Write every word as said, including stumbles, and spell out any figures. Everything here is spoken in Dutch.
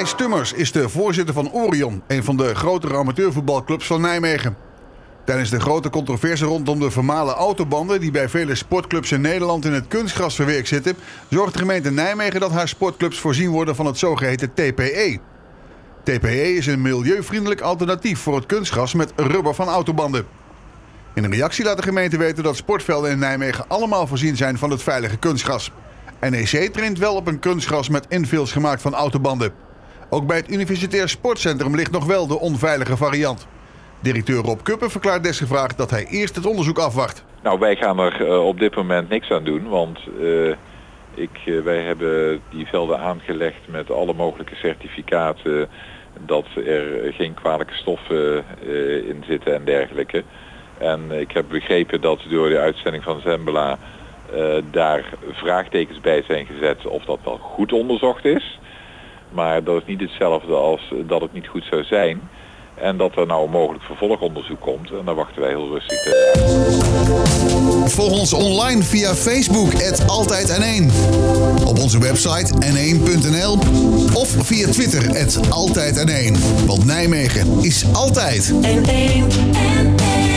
Gijs Tummers is de voorzitter van Orion, een van de grotere amateurvoetbalclubs van Nijmegen. Tijdens de grote controverse rondom de vermalen autobanden die bij vele sportclubs in Nederland in het kunstgras verwerkt zitten, zorgt de gemeente Nijmegen dat haar sportclubs voorzien worden van het zogeheten T P E. T P E is een milieuvriendelijk alternatief voor het kunstgras met rubber van autobanden. In een reactie laat de gemeente weten dat sportvelden in Nijmegen allemaal voorzien zijn van het veilige kunstgras. N E C traint wel op een kunstgras met infills gemaakt van autobanden. Ook bij het Universitair Sportcentrum ligt nog wel de onveilige variant. Directeur Rob Kuppen verklaart desgevraagd dat hij eerst het onderzoek afwacht. Nou, wij gaan er uh, op dit moment niks aan doen, want uh, ik, uh, wij hebben die velden aangelegd met alle mogelijke certificaten dat er geen kwalijke stoffen uh, in zitten en dergelijke. En ik heb begrepen dat door de uitzending van Zembla uh, daar vraagtekens bij zijn gezet of dat wel goed onderzocht is. Maar dat is niet hetzelfde als dat het niet goed zou zijn. En dat er nou mogelijk vervolgonderzoek komt. En daar wachten wij heel rustig te. Volg ons online via Facebook, at Altijd N één. Op onze website n één punt n l of via Twitter, at Altijd N één. Want Nijmegen is altijd N één N één.